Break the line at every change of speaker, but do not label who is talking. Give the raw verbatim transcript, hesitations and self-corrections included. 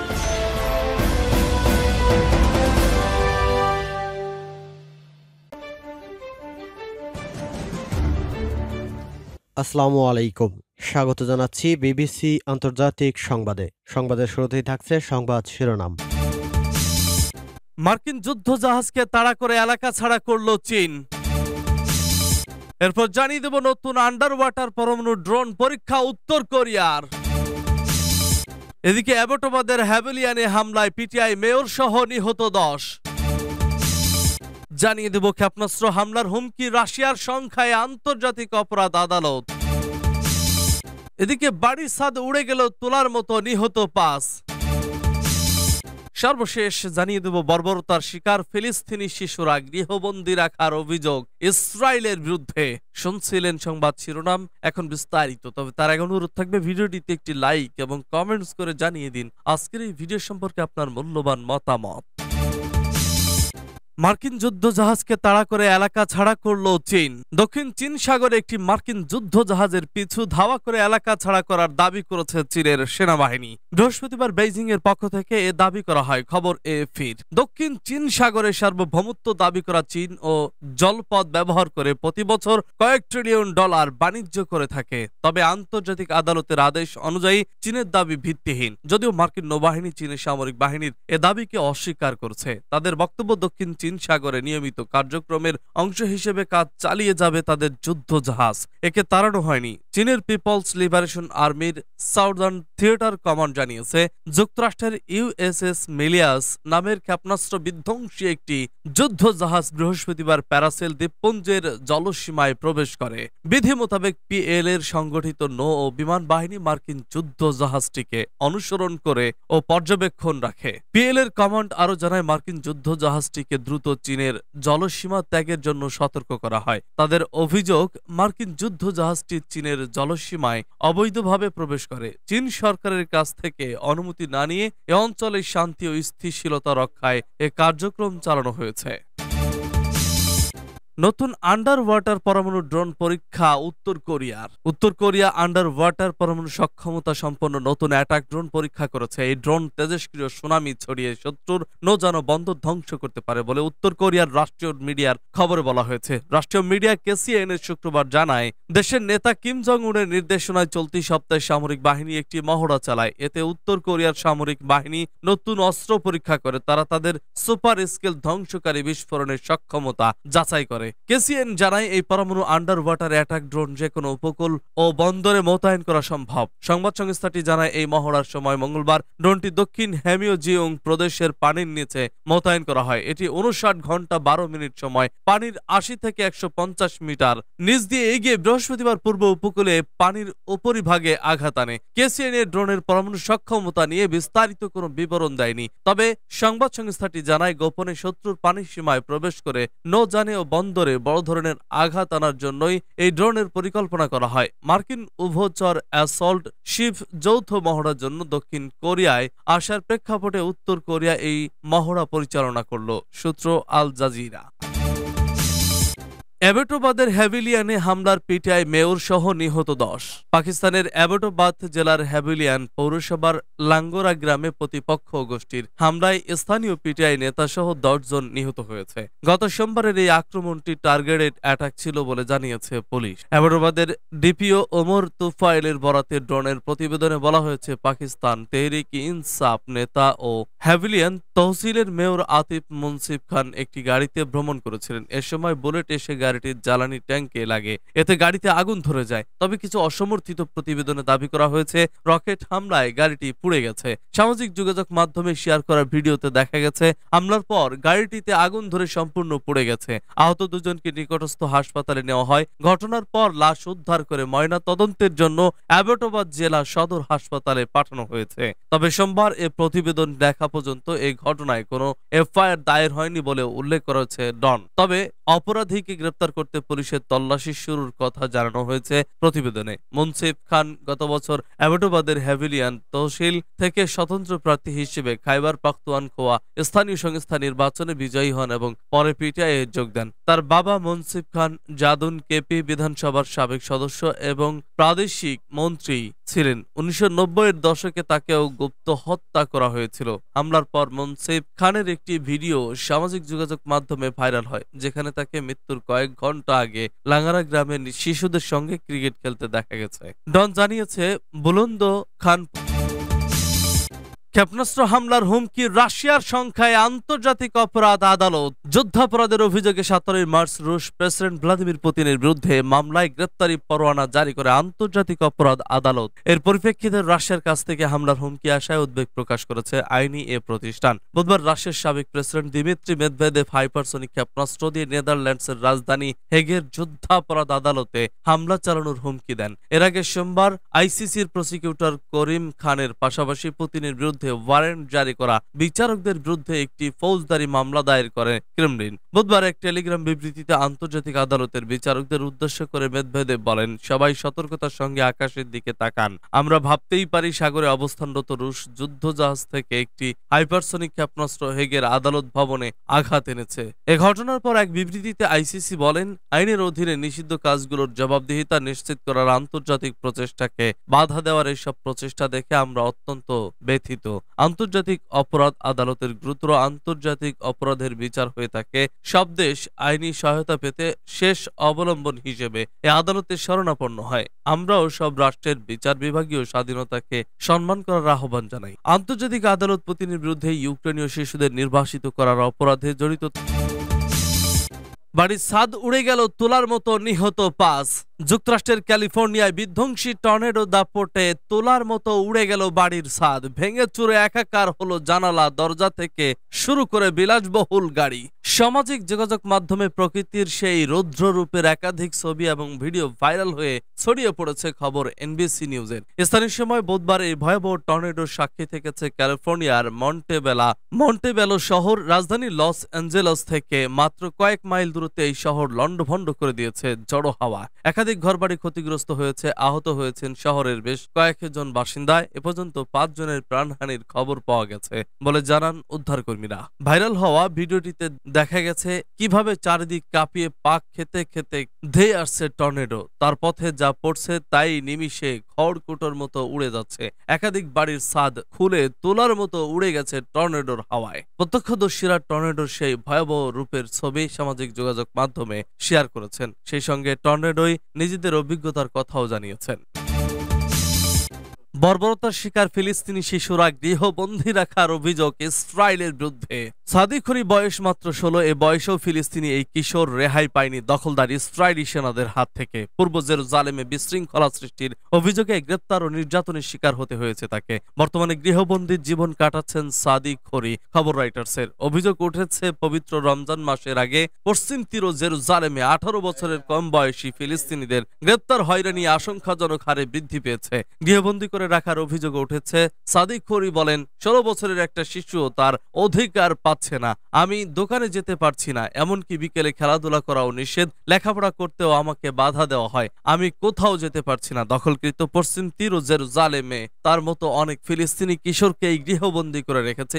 আসসালামু আলাইকুম, স্বাগত জানাচ্ছি বিবিসি আন্তর্জাতিক সংবাদে। সংবাদের শুরুতেই থাকছে সংবাদ শিরোনাম।
মার্কিন যুদ্ধ জাহাজকে তাড়া করে এলাকা ছাড়া করল চীন। এরপর জানিয়ে দেব নতুন আন্ডার ওয়াটার পরমাণু ড্রোন পরীক্ষা উত্তর কোরিয়ার। এদিকে অ্যাবোটাবাদের হ্যাভেলিয়ানে হামলায় পিটিআই মেয়র সহ নিহত দশ। জানিয়ে দেব ক্ষেপণাস্ত্র হামলার হুমকি রাশিয়ার সংখ্যায় আন্তর্জাতিক অপরাধ আদালত। এদিকে বাড়ির ছাদ উড়ে গেল তোলার মতো নিহত পাঁচ। সর্বশেষ জানিয়ে দেব বর্বরতার শিকার ফিলিস্তিনি শিশুরা গৃহবন্দী রাখার অভিযোগ ইসরায়েলের বিরুদ্ধে। শুনছিলেন সংবাদ শিরোনাম, এখন বিস্তারিত। তবে তার আগে অনুরোধ থাকবে ভিডিওটিতে একটি লাইক এবং কমেন্টস করে জানিয়ে দিন আজকের এই ভিডিও সম্পর্কে আপনার মূল্যবান মতামত। মার্কিন যুদ্ধ জাহাজকে তাড়া করে এলাকা ছাড়া করল চীন। দক্ষিণ চীন সাগরে একটি মার্কিন যুদ্ধ জাহাজের পিছু ধাওয়া করে এলাকা ছাড়া করার দাবি করেছে চীনের সেনাবাহিনী। বৃহস্পতিবার বেইজিং এর পক্ষ থেকে এ দাবি করা হয়, খবর এএফপির। দক্ষিণ চীন সাগরে সার্বভৌমত্ব দাবি করা চীন ও জলপথ ব্যবহার করে প্রতি বছর কয়েক ট্রিলিয়ন ডলার বাণিজ্য করে থাকে। তবে আন্তর্জাতিক আদালতের আদেশ অনুযায়ী চীনের দাবি ভিত্তিহীন। যদিও মার্কিন নৌবাহিনী চীনের সামরিক বাহিনীর এ দাবিকে অস্বীকার করছে। তাদের বক্তব্য, দক্ষিণ চীন সাগরে নিয়মিত কার্যক্রমের অংশ হিসেবে কাজ চালিয়ে যাবে তাদের যুদ্ধ জাহাজ। একে তাড়ানো হয়নি। চীনের পিপলস লিবারেশন আর্মির সাউদার্ন থিয়েটার কমান্ড জানিয়েছে, যুক্তরাষ্ট্রের ইউএসএস মিলিয়াস নামের ক্ষেপণাস্ত্র বিধ্বংসী একটি যুদ্ধ জাহাজ বৃহস্পতিবার প্যারাসেল দ্বীপপুঞ্জের জলসীমায় প্রবেশ করে। বিধি মোতাবেক পিএল এর সংগঠিত নৌ ও বিমান বাহিনী মার্কিন যুদ্ধ জাহাজটিকে অনুসরণ করে ও পর্যবেক্ষণ রাখে। পিএল এর কমান্ড আরো জানায়, মার্কিন যুদ্ধ জাহাজটিকে দ্রুত চীনের জলসীমা ত্যাগের জন্য সতর্ক করা হয়। তাদের অভিযোগ, মার্কিন যুদ্ধ জাহাজটি চীনের জলসীমায় অবৈধভাবে প্রবেশ করে। চীন সরকারের কাছ থেকে অনুমতি না নিয়ে এ অঞ্চলে শান্তি ও স্থিতিশীলতা রক্ষায় এ কার্যক্রম চালানো হয়েছে। নতুন আন্ডার ওয়াটার পরমাণু ড্রোন পরীক্ষা উত্তর কোরিয়ার। উত্তর কোরিয়া আন্ডার ওয়াটার পরমাণু সক্ষমতা সম্পন্ন নতুন অ্যাটাক ড্রোন পরীক্ষা করেছে। এই ড্রোন তেজস্ক্রিয় সুনামি ছড়িয়ে শত্রুর নৌযান বন্দর ধ্বংস করতে পারে বলে উত্তর কোরিয়ার রাষ্ট্রীয় মিডিয়ার খবরে বলা হয়েছে। রাষ্ট্রীয় মিডিয়া কেসিএন এর শুক্রবার জানায়, দেশের নেতা কিম জং উনের নির্দেশনায় চলতি সপ্তাহে সামরিক বাহিনী একটি মহড়া চালায়। এতে উত্তর কোরিয়ার সামরিক বাহিনী নতুন অস্ত্র পরীক্ষা করে। তারা তাদের সুপার স্কেল ধ্বংসকারী বিস্ফোরণের সক্ষমতা যাচাই করে। কেসিএন জানায়, এই পরমাণু আন্ডার ওয়াটার অ্যাটাক ড্রোন যে কোনো উপকূল ও বন্দরে মোতায়েন করা সম্ভব। সংবাদ সংস্থাটি জানায়, এই মহড়ার সময় মঙ্গলবার ড্রোনটি দক্ষিণ হেমিওজিওং প্রদেশের পানির নিচে মোতায়েন করা হয়। এটি উনষাট ঘন্টা বারো মিনিট সময় পানির আশি থেকে একশো পঞ্চাশ মিটার নিচ দিয়ে এগিয়ে বৃহস্পতিবার পূর্ব উপকূলে পানির উপরিভাগে আঘাত আনে। কেসিএন এর ড্রোনের পরমাণু সক্ষমতা নিয়ে বিস্তারিত কোনো বিবরণ দেয়নি। তবে সংবাদ সংস্থাটি জানায়, গোপনে শত্রুর পানির সীমায় প্রবেশ করে নৌযানে ও বন্দরে বড় ধরনের আঘাত আনার জন্যই এই ড্রোনের পরিকল্পনা করা হয়। মার্কিন উভচর অ্যাসল্ট শিপ যৌথ মহড়ার জন্য দক্ষিণ কোরিয়ায় আসার প্রেক্ষাপটে উত্তর কোরিয়া এই মহড়া পরিচালনা করল। সূত্র আল জাজিরা। অ্যাবোটাবাদের হ্যাভেলিয়ানে হামলার পিটিআই মেয়র সহ নিহত দশ। পাকিস্তানের অ্যাবোটাবাদ জেলার হ্যাভেলিয়ান পৌরসভার লাঙ্গোরা গ্রামে প্রতিপক্ষ গোষ্ঠীর হামলায় স্থানীয় পিটিআই নেতা সহ দশ জন নিহত হয়েছে। গত সোমবারের এই আক্রমণটি টার্গেটেড অ্যাটাক ছিল বলে জানিয়েছে পুলিশ। অ্যাবোটাবাদের ডিপিও ওমর তুফাইলের বরাতে ড্রোনের প্রতিবেদনে বলা হয়েছে, পাকিস্তান তেহরিক ইনসাফ নেতা ও হ্যাভেলিয়ান তহসিলের মেয়র আতিফ মুনসিফ খান একটি গাড়িতে ভ্রমণ করেছিলেন। এ সময় বুলেট এসে গাড়িটির জ্বালানি ট্যাঙ্কে লাগে। এতে গাড়িতে আগুন ধরে যায়। তবে কিছু অসমর্থিত প্রতিবেদনে দাবি করা হয়েছে, রকেট হামলায় গাড়িটি পুড়ে গেছে। সামাজিক যোগাযোগ মাধ্যমে শেয়ার করা ভিডিওতে দেখা গেছে, হামলার পর গাড়িটিতে আগুন ধরে সম্পূর্ণ পুড়ে গেছে। আহত দুজনকে নিকটস্থ হাসপাতালে নেওয়া হয়। ঘটনার পর লাশ উদ্ধার করে ময়না তদন্তের জন্য অ্যাবোটাবাদ জেলা সদর হাসপাতালে পাঠানো হয়েছে। তবে সোমবার এ প্রতিবেদন দেখা পর্যন্ত এই ঘটনায় কোনো এফআইআর দায়ের হয়নি বলে উল্লেখ করেছে ডন। তবে অপরাধীকে গ্রেপ্তার করতে পুলিশের তল্লাশি শুরুর কথা জানানো হয়েছে প্রতিবেদনে। মুনসিফ খান গত বছর অ্যাবোটাবাদের হ্যাভেলিয়ান তহসিল থেকে স্বতন্ত্র প্রার্থী হিসেবে খাইবার পাখতুনখোয়া স্থানীয় সংস্থা নির্বাচনে বিজয়ী হন এবং পরে পিটিআই এ যোগ দেন। তার বাবা মুনসিফ খান জাদুন কেপি বিধানসভার সাবেক সদস্য এবং প্রাদেশিক মন্ত্রী ছিলেন। উনিশশো নব্বই এর দশকে তাকেও গুপ্ত হত্যা করা হয়েছিল। হামলার পর মুনসিফ খানের একটি ভিডিও সামাজিক যোগাযোগ মাধ্যমে ভাইরাল হয়, যেখানে তাকে মৃত্যুর কয়েক ঘন্টা আগে লাঙ্গারা গ্রামের শিশুদের সঙ্গে ক্রিকেট খেলতে দেখা গেছে। ডন জানিয়েছে, বুলন্দ খান ক্ষেপণাস্ত্র হামলার হুমকি রাশিয়ার সংখ্যায় আন্তর্জাতিক অপরাধ আদালত। যুদ্ধাপরাধের অভিযোগে সতেরোই মার্চ রুশ প্রেসিডেন্ট ভ্লাদিমির পুতিনের বিরুদ্ধে মামলায় গ্রেপ্তারি পরোয়ানা জারি করে আন্তর্জাতিক অপরাধ আদালত। এর পরিপ্রেক্ষিতে রাশিয়ার কাছ থেকে হামলার হুমকি আসায় উদ্বেগ প্রকাশ করেছে আইনি এ প্রতিষ্ঠান। বুধবার রাশিয়ার সাবেক প্রেসিডেন্ট দিমিত্রি মেদভেদেভ হাইপারসনিক ক্ষেপণাস্ত্র দিয়ে নেদারল্যান্ডসের রাজধানী হেগের যুদ্ধাপরাধ আদালতে হামলা চালানোর হুমকি দেন। এর আগে সোমবার আইসিসির প্রসিকিউটর করিম খানের পাশাপাশি পুতিনের বিরুদ্ধে ওয়ারেন্ট জারি করা বিচারকদের বিরুদ্ধে একটি ফৌজদারি মামলা দায়ের করে ক্রেমলিন। বুধবার এক টেলিগ্রাম বিবৃতিতে আন্তর্জাতিক আদালতের বিচারকদের উদ্দেশ্য করে মেদভেদেভ বলেন, সবাই সতর্কতার সঙ্গে আকাশের দিকে তাকান। আমরা ভাবতেই পারি সাগরে অবস্থানরত রুশ যুদ্ধজাহাজ থেকে একটি হাইপারসনিক ক্ষেপণাস্ত্র হেগের আদালত ভবনে আঘাত এনেছে। এ ঘটনার পর এক বিবৃতিতে আইসিসি বলেন, আইনের অধীনে নিষিদ্ধ কাজগুলোর জবাবদিহিতা নিশ্চিত করার আন্তর্জাতিক প্রচেষ্টাকে বাধা দেওয়ার এসব প্রচেষ্টা দেখে আমরা অত্যন্ত ব্যথিত। আন্তর্জাতিক অপরাধ আদালতের গুরুতর আন্তর্জাতিক অপরাধের বিচার হয়ে থাকে সব দেশ আইনি সহায়তা পেতে শেষ অবলম্বন হিসেবে এ আদালতের শরণাপন্ন হয়। আমরাও সব রাষ্ট্রের বিচার বিভাগীয় স্বাধীনতাকে সম্মান করার আহ্বান জানাই। আন্তর্জাতিক আদালত পুতিনের বিরুদ্ধে ইউক্রেনীয় শিশুদের নির্বাসিত করার অপরাধে জড়িত। বাড়ির ছাদ উড়ে গেল, তোলার মতো নিহত পাঁচ। যুক্তরাষ্ট্রের ক্যালিফোর্নিয়ায় বিধ্বংসী টর্নেডো দাপটে তোলার মতো উড়ে গেল বাড়ির ছাদ। ভেঙে চুরে একাকার হলো জানালা, দরজা থেকে শুরু করে বিলাসবহুল গাড়ি। সামাজিক যোগাযোগ মাধ্যমে প্রকৃতির সেই রৌদ্র রূপের একাধিক ছবি এবং ভিডিও ভাইরাল হয়ে ছড়িয়ে পড়েছে খবর এনবিসি নিউজের। স্থানীয় সময় বুধবার এই ভয়াবহ টর্নেডোর সাক্ষী থেকেছে ক্যালিফোর্নিয়ার মন্টেবেলা মন্টেবেলো শহর। রাজধানী লস অ্যাঞ্জেলস থেকে মাত্র কয়েক মাইল দূরত্বে এই শহর লন্ডভন্ড করে দিয়েছে ঝড়ো হাওয়া। একাধিক ঘরবাড়ি ক্ষতিগ্রস্ত হয়েছে, আহত হয়েছেন শহরের বেশ কয়েকজন বাসিন্দা। এ পর্যন্ত পাঁচ জনের প্রাণহানির খবর পাওয়া গেছে বলে জানান উদ্ধারকর্মীরা। ভাইরাল হওয়া ভিডিওটিতে দেখা গেছে কিভাবে চারিদিক কাঁপিয়ে পাক খেতে খেতে ধেয়ে আসছে টর্নেডো। তার পথে যা পড়ছে তাই নিমিষে খড়কুটোর মতো উড়ে যাচ্ছে। একাধিক বাড়ির ছাদ খুলে তোলার মতো উড়ে গেছে টর্নেডোর হাওয়ায়। প্রত্যক্ষদর্শীরা টর্নেডোর সেই ভয়াবহ রূপের ছবি সামাজিক যোগাযোগ মাধ্যমে শেয়ার করেছেন। সেই সঙ্গে টর্নেডোয় নিজেদের অভিজ্ঞতার কথাও জানিয়েছেন। বর্বরতার শিকার ফিলিস্তিনি শিশুরা গৃহবন্দী রাখার অভিযোগ ইসরায়েলের বিরুদ্ধে। সাদিখুরি বয়স মাত্র ষোলো। এ বয়সেও ফিলিস্তিনি এই কিশোর রেহাই পায়নি দখলদার ইসরায়েলি সেনাদের হাত থেকে। পূর্ব জেরুজালেমে বিশৃঙ্খলা সৃষ্টির অভিযোগে গ্রেপ্তার ও নির্যাতনের শিকার হতে হয়েছে তাকে। বর্তমানে গৃহবন্দীর জীবন কাটাচ্ছেন সাদিখুরি। খবর রাইটার্সের অভিযোগ উঠেছে পবিত্র রমজান মাসের আগে পশ্চিম তীর জেরুজালেমে আঠারো বছরের কম বয়সী ফিলিস্তিনিদের গ্রেপ্তার হয়রানি আশঙ্কাজনক হারে বৃদ্ধি পেয়েছে। গৃহবন্দী করে রাখার অভিযোগ উঠেছে। সাদিখুরি বলেন, ষোলো বছরের একটা শিশু তার অধিকার পাচ্ছে না। আমি দোকানে যেতে পারছি না, এমনকি বিকেলে খেলাধুলা করাও নিষেধ, লেখাপড়া করতেও আমাকে বাধা দেওয়া হয়। আমি কোথাও যেতে পারছি না। দখলকৃত পশ্চিম তীর জেরুজালেমে তার মতো অনেক ফিলিস্তিনি কিশোরকে এই গৃহবন্দী করে রেখেছে